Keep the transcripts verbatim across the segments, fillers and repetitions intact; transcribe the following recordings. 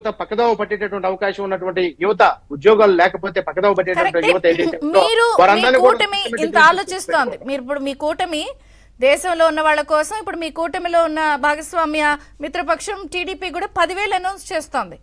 తర్వాత పక్కదోవ పట్టేటటువంటి అవకాశం ఉన్నటువంటి యువత, ఉద్యోగాలు లేకపోతే పక్కదోవ పట్టేటటువంటి యువత ఏదైతే కూటమి ఇంత ఆలోచిస్తోంది. మీరు ఇప్పుడు మీ కూటమి దేశంలో ఉన్న వాళ్ళ కోసం, ఇప్పుడు మీ కూటమిలో ఉన్న భాగస్వామ్య మిత్రపక్షం టీడీపీ కూడా పదివేలు అనౌన్స్ చేస్తోంది.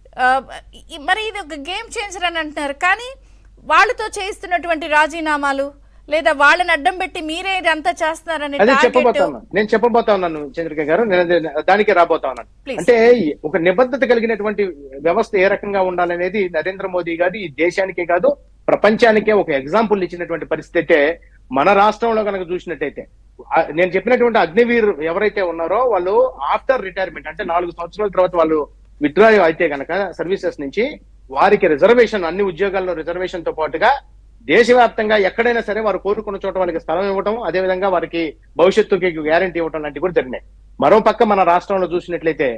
మరి ఇది ఒక గేమ్ చేంజర్ అని అంటున్నారు, కానీ వాళ్ళతో చేయిస్తున్నటువంటి రాజీనామాలు లేదా వాళ్ళని అడ్డం పెట్టి మీరే ఇదంతా చేస్తున్నారని చెప్పబోతాను నేను చెప్పబోతా ఉన్నాను చంద్రిక గారు. నేను దానికి రాబోతా ఉన్నాను. అంటే ఒక నిబద్ధత కలిగినటువంటి వ్యవస్థ ఏ రకంగా ఉండాలనేది నరేంద్ర మోదీ గారు ఈ దేశానికే కాదు ప్రపంచానికే ఒక ఎగ్జాంపుల్ ఇచ్చినటువంటి పరిస్థితి అయితే మన రాష్ట్రంలో కనుక చూసినట్టయితే, నేను చెప్పినటువంటి అగ్నివీర్ ఎవరైతే ఉన్నారో వాళ్ళు ఆఫ్టర్ రిటైర్మెంట్ అంటే నాలుగు సంవత్సరాల తర్వాత వాళ్ళు విత్డ్రా అయితే కనుక సర్వీసెస్ నుంచి వారికి రిజర్వేషన్, అన్ని ఉద్యోగాల్లో రిజర్వేషన్ తో పాటుగా దేశవ్యాప్తంగా ఎక్కడైనా సరే వారు కోరుకున్న చోట వాళ్ళకి స్థలం ఇవ్వటం, అదేవిధంగా వారికి భవిష్యత్తుకి గ్యారంటీ ఇవ్వటం లాంటివి కూడా జరిగినాయి. మరో పక్క మన రాష్ట్రంలో చూసినట్లయితే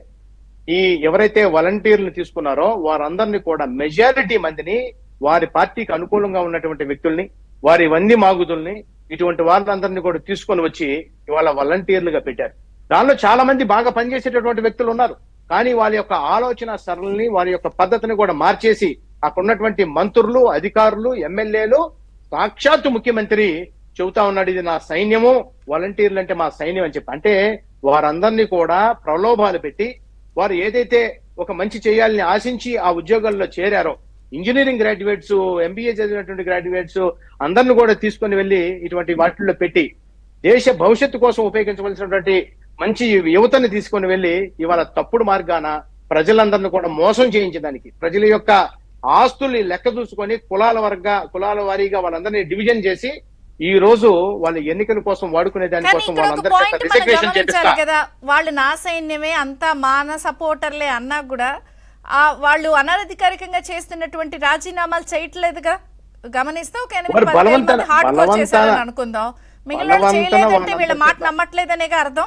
ఈ ఎవరైతే వాలంటీర్లు తీసుకున్నారో వారందరినీ కూడా మెజారిటీ మందిని వారి పార్టీకి అనుకూలంగా ఉన్నటువంటి వ్యక్తుల్ని, వారి వంది మాగుతుల్ని, ఇటువంటి వాళ్ళందరినీ కూడా తీసుకొని వచ్చి ఇవాళ వాలంటీర్లుగా పెట్టారు. దానిలో చాలా మంది బాగా పనిచేసేటటువంటి వ్యక్తులు ఉన్నారు, కానీ వాళ్ళ యొక్క ఆలోచన సరళిని, వారి యొక్క పద్ధతిని కూడా మార్చేసి అక్కడ ఉన్నటువంటి మంత్రులు, అధికారులు, ఎమ్మెల్యేలు, సాక్షాత్తు ముఖ్యమంత్రి చెబుతా ఉన్నాడు ఇది నా సైన్యము, వాలంటీర్లు అంటే మా సైన్యం అని చెప్పి. అంటే వారందరినీ కూడా ప్రలోభాలు పెట్టి వారు ఏదైతే ఒక మంచి చేయాలని ఆశించి ఆ ఉద్యోగాల్లో చేరారో, ఇంజనీరింగ్ గ్రాడ్యుయేట్స్, ఎంబీఏ చదివినటువంటి గ్రాడ్యుయేట్స్ అందరిని కూడా తీసుకొని వెళ్ళి ఇటువంటి వాటిల్లో పెట్టి దేశ భవిష్యత్తు కోసం ఉపయోగించవలసినటువంటి మంచి యువతని తీసుకొని వెళ్ళి ఇవాళ తప్పుడు మార్గాన ప్రజలందరినీ కూడా మోసం చేయించడానికి, ప్రజల యొక్క ఆస్తుల్ని లెక్క చూసుకొని కులాల వర్గ కులాల వారీగా వాళ్ళందరినీ డివిజన్ చేసి ఈ రోజు వాళ్ళ ఎన్నికల కోసం వాడుకునే దానికోసం వాళ్ళందరూ కదా. వాళ్ళు నా సైన్యమే అంతా మాన సపోర్టర్లే అన్నా కూడా ఆ వాళ్ళు అనధికారికంగా చేస్తున్నటువంటి రాజీనామాలు చేయట్లేదుగా. గమనిస్తే ఒక ఎనిమిది హార్డ్ కోర్ చేశారని అనుకుందాం, మిగిలిన చేయలేదంటే వీళ్ళ మాట నమ్మట్లేదనేగా అర్థం.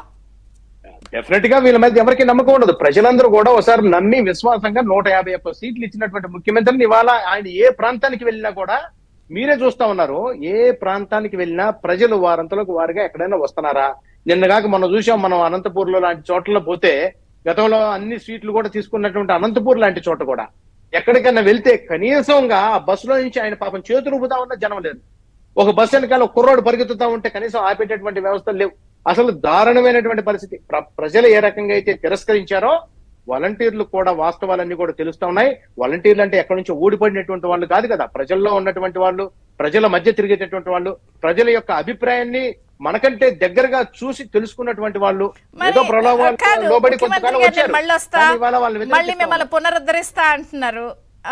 డెఫినెట్ గా వీళ్ళ మీద ఎవరికి నమ్మకం ఉండదు. ప్రజలందరూ కూడా ఒకసారి నమ్మి విశ్వాసంగా నూట యాభై ఒక్క సీట్లు ఇచ్చినటువంటి ముఖ్యమంత్రిని ఇవాళ ఆయన ఏ ప్రాంతానికి వెళ్ళినా కూడా మీరే చూస్తా ఉన్నారు. ఏ ప్రాంతానికి వెళ్ళినా ప్రజలు వారంతలోకి వారిగా ఎక్కడైనా వస్తున్నారా? నిన్నగాక మనం చూసాం, మనం అనంతపూర్ లో లాంటి చోట్ల పోతే గతంలో అన్ని సీట్లు కూడా తీసుకున్నటువంటి అనంతపూర్ లాంటి చోట కూడా ఎక్కడికైనా వెళ్తే కనీసంగా ఆ బస్సులో నుంచి ఆయన పాపం చేతులు ఊపుతా ఉన్న జనం లేదు. ఒక బస్సు వెనకాల కుర్రోడు పరిగెత్తుతా ఉంటే కనీసం ఆపేటటువంటి వ్యవస్థలు లేవు. అసలు దారుణమైనటువంటి పరిస్థితి. ప్రజలు ఏ రకంగా అయితే తిరస్కరించారో వాలంటీర్లు కూడా వాస్తవాలన్నీ కూడా తెలుస్తా ఉన్నాయి. వాలంటీర్లు అంటే ఎక్కడి నుంచి ఊడిపడినటువంటి వాళ్ళు కాదు కదా, ప్రజల్లో ఉన్నటువంటి వాళ్ళు, ప్రజల మధ్య తిరిగేటటువంటి వాళ్ళు, ప్రజల యొక్క అభిప్రాయాన్ని మనకంటే దగ్గరగా చూసి తెలుసుకున్నటువంటి వాళ్ళు. ఏదో ప్రలోభాలు లోబడి కొంతకాలం వచ్చారు, మళ్ళీ మిమ్మల్ని పునరుద్ధరిస్తా అంటున్నారు.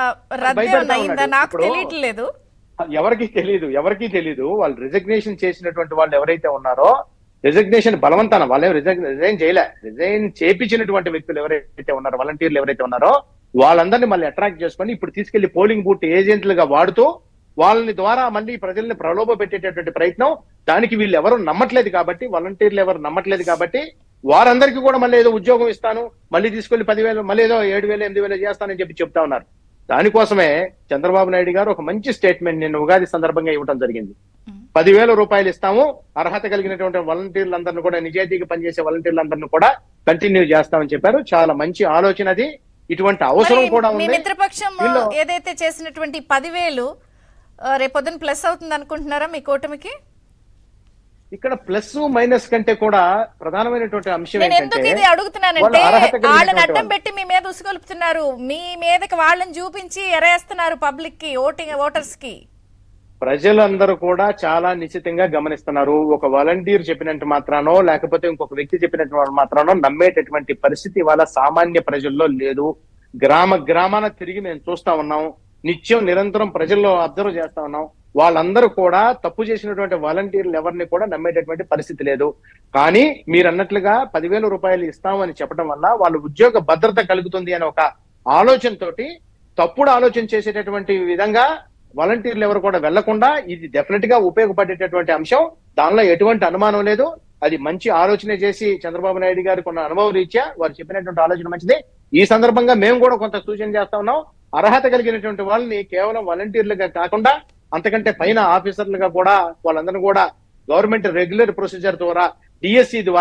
నాకు తెలియట్లేదు, ఎవరికి తెలియదు ఎవరికి తెలియదు వాళ్ళు రిజగ్నేషన్ చేసినటువంటి వాళ్ళు ఎవరైతే ఉన్నారో, రిజగ్నేషన్ బలవంతాన వాళ్ళే రిజైన్ చేయలే, రిజైన్ చేపించినటువంటి వ్యక్తులు ఎవరైతే ఉన్నారో, వాలంటీర్లు ఎవరైతే ఉన్నారో వాళ్ళందరినీ మళ్ళీ అట్రాక్ట్ చేసుకొని ఇప్పుడు తీసుకెళ్లి పోలింగ్ బూత్ ఏజెంట్లుగా వాడుతూ వాళ్ళని ద్వారా మళ్ళీ ప్రజల్ని ప్రలోభ పెట్టేటటువంటి ప్రయత్నం. దానికి వీళ్ళు ఎవరు నమ్మట్లేదు కాబట్టి, వాలంటీర్లు ఎవరు నమ్మట్లేదు కాబట్టి వారందరికీ కూడా మళ్ళీ ఏదో ఉద్యోగం ఇస్తాను, మళ్ళీ తీసుకెళ్లి పదివేలు మళ్ళీ ఏదో ఏడు వేలు ఎనిమిది వేలు చేస్తానని చెప్పి చెప్తా ఉన్నారు. దానికోసమే చంద్రబాబు నాయుడు గారు ఒక మంచి స్టేట్మెంట్ నిన్న ఉగాది సందర్భంగా ఇవ్వడం జరిగింది. పదివేల రూపాయలు ఇస్తాము, అర్హత కలిగినటువంటి వాలంటీర్లందరినీ కూడా, నిజాయితీగా పనిచేసే వాలంటీర్లందరినీ కూడా కంటిన్యూ చేస్తామని చెప్పారు. చాలా మంచి ఆలోచన అది. ఇటువంటి అవసరం కూడా ఉంది. మిత్రపక్షం ఏదైతే చేసినటువంటి పదివేలు రేపొద్దున ప్లస్ అవుతుంది అనుకుంటున్నారా మీ కూటమికి? ఇక్కడ ప్లస్ మైనస్ కంటే కూడా ప్రధానమైనటువంటి అంశం ఎందుకు ఇది అడుగుతున్నానంటే, వాళ్ళని అడ్డం పెట్టి మీ మీద ఉసుగొలుపుతున్నారు, మీ మీదకి వాళ్ళని చూపించి ఎరేస్తున్నారు పబ్లిక్ కి, ఓటింగ్ ఓటర్స్ కి. ప్రజలందరూ కూడా చాలా నిశ్చితంగా గమనిస్తున్నారు. ఒక వాలంటీర్ చెప్పినట్టు మాత్రానో లేకపోతే ఇంకొక వ్యక్తి చెప్పినట్టు మాత్రానో నమ్మేటటువంటి పరిస్థితి ఇవాళ సామాన్య ప్రజల్లో లేదు. గ్రామ గ్రామాన తిరిగి మేము చూస్తా ఉన్నాం, నిత్యం నిరంతరం ప్రజల్లో అబ్జర్వ్ చేస్తా ఉన్నాం. వాళ్ళందరూ కూడా తప్పు చేసినటువంటి వాలంటీర్లు ఎవరిని కూడా నమ్మేటటువంటి పరిస్థితి లేదు. కానీ మీరు అన్నట్లుగా పదివేల రూపాయలు ఇస్తామని చెప్పడం వల్ల వాళ్ళు ఉద్యోగ భద్రత కలుగుతుంది అనే ఒక ఆలోచనతోటి తప్పుడు ఆలోచన చేసేటటువంటి విధంగా వాలంటీర్లు ఎవరు కూడా వెళ్లకుండా ఇది డెఫినెట్ గా ఉపయోగపడేటటువంటి అంశం. దానిలో ఎటువంటి అనుమానం లేదు. అది మంచి ఆలోచన చేసి చంద్రబాబు నాయుడు గారు కొన్న అనుభవం రీత్యా వారు చెప్పినటువంటి ఆలోచన మంచిది. ఈ సందర్భంగా మేము కూడా కొంత సూచన చేస్తా ఉన్నాం. అర్హత కలిగినటువంటి వాళ్ళని కేవలం వాలంటీర్లుగా కాకుండా అంతకంటే పైన ఆఫీసర్లుగా కూడా వాళ్ళందరూ కూడా గవర్నమెంట్ రెగ్యులర్ ప్రొసీజర్ ద్వారా డిఎస్సి ద్వారా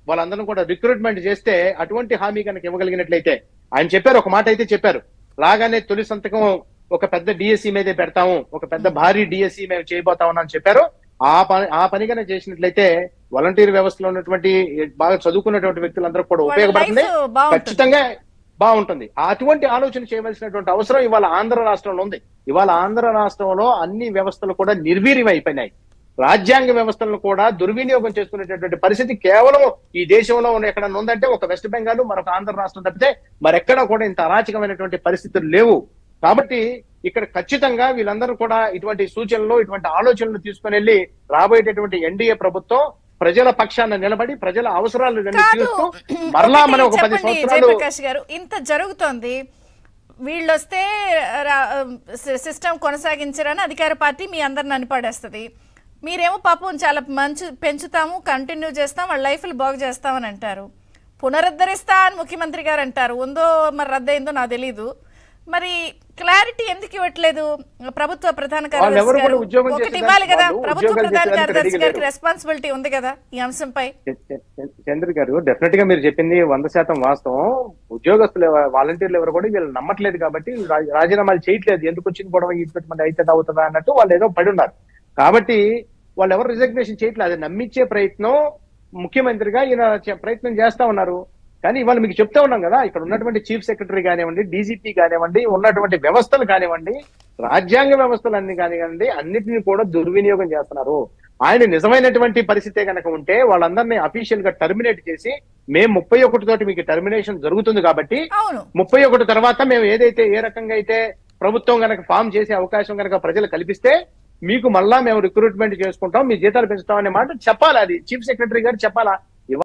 వాళ్ళందరూ కూడా రిక్రూట్మెంట్ చేస్తే అటువంటి హామీ కనుక ఇవ్వగలిగినట్లయితే, ఆయన చెప్పారు, ఒక మాట అయితే చెప్పారు, లాగానే తొలి సంతకం ఒక పెద్ద డిఎస్సి మీదే పెడతాము, ఒక పెద్ద భారీ డిఎస్సి మేము చేయబోతామని అని చెప్పారు. ఆ పని ఆ పని కనుక చేసినట్లయితే వాలంటీర్ వ్యవస్థలో ఉన్నటువంటి బాగా చదువుకున్నటువంటి వ్యక్తులందరూ కూడా ఉపయోగపడుతుంది, ఖచ్చితంగా బాగుంటుంది. అటువంటి ఆలోచన చేయవలసినటువంటి అవసరం ఇవాళ ఆంధ్ర రాష్ట్రంలో ఉంది. ఇవాళ ఆంధ్ర రాష్ట్రంలో అన్ని వ్యవస్థలు కూడా నిర్వీర్యం అయిపోయినాయి. రాజ్యాంగ వ్యవస్థలను కూడా దుర్వినియోగం చేసుకునేటటువంటి పరిస్థితి కేవలం ఈ దేశంలో ఉన్న ఎక్కడ ఉందంటే ఒక వెస్ట్ బెంగాల్, మరొక ఆంధ్ర రాష్ట్రం తప్పితే మరెక్కడా కూడా ఇంత అరాచకమైనటువంటి పరిస్థితులు లేవు. కాబట్టి ఇక్కడ ఖచ్చితంగా వీళ్ళందరూ కూడా ఇటువంటి సూచనలు, ఇటువంటి ఆలోచనలు తీసుకుని వెళ్ళి రాబోయేటటువంటి ఎన్డీఏ ప్రభుత్వం ప్రజల పక్షాన నిలబడి ప్రజల అవసరాలు తీరుస్తూ మరలా మనం ఒక పది సంవత్సరాలు. జయప్రకాష్ గారు, ఇంత జరుగుతోంది, వీళ్ళు వస్తే సిస్టమ్ కొనసాగించరని అధికార పార్టీ మీ అందరిని అనిపడేస్తుంది. మీరేమో పాపం చాలా మంచి పెంచుతాము, కంటిన్యూ చేస్తాం, వాళ్ళ లైఫ్లు బాగు చేస్తామని అంటారు. పునరుద్ధరిస్తా అని ముఖ్యమంత్రి గారు అంటారు. ఉందో మరి రద్దయిందో నాకు తెలీదు. మరి క్లారిటీ ఎందుకు ఇవ్వట్లేదు ప్రభుత్వ ప్రధాన కార్యదర్శి గారు? ఒకటి ఇవ్వాలి కదా, ప్రభుత్వ ప్రధాన కార్యదర్శి గారికి రెస్పాన్సిబిలిటీ ఉంది కదా ఈ అంశంపై. చంద్ర గారు, డెఫినెట్ గా మీరు చెప్పింది వంద శాతం వాస్తవం. ఉద్యోగస్తులు, వాలంటీర్లు ఎవరు కూడా వీళ్ళు నమ్మట్లేదు కాబట్టి రాజీనామాలు చేయట్లేదు. ఎందుకు వచ్చింది గొడవ, ఇటువంటి అయితే అవుతుందా అన్నట్టు వాళ్ళు ఏదో పడి ఉన్నారు. కాబట్టి వాళ్ళు ఎవరు రిజగ్నేషన్ చేయట్లేదు. అది నమ్మించే ప్రయత్నం ముఖ్యమంత్రిగా ఈయన ప్రయత్నం చేస్తా ఉన్నారు. కానీ ఇవాళ మీకు చెప్తా ఉన్నాం కదా, ఇక్కడ ఉన్నటువంటి చీఫ్ సెక్రటరీ కానివ్వండి, డీజీపీ కానివ్వండి, ఉన్నటువంటి వ్యవస్థలు కానివ్వండి, రాజ్యాంగ వ్యవస్థలు అన్ని కానివ్వండి, అన్నిటిని కూడా దుర్వినియోగం చేస్తున్నారు. ఆయన నిజమైనటువంటి పరిస్థితే కనుక ఉంటే వాళ్ళందరినీ అఫీషియల్ గా టర్మినేట్ చేసి, మేము ముప్పై ఒకటి తోటి మీకు టర్మినేషన్ జరుగుతుంది కాబట్టి ముప్పై ఒకటి తర్వాత మేము ఏదైతే ఏ రకంగా అయితే ప్రభుత్వం కనుక ఫామ్ చేసే అవకాశం కనుక ప్రజలు కల్పిస్తే మీకు మళ్ళా మేము రిక్రూట్మెంట్ చేసుకుంటాం, మీ జీతాలు పెంచుతాం అనే మాట చెప్పాలి. అది చీఫ్ సెక్రటరీ గారు చెప్పాలా.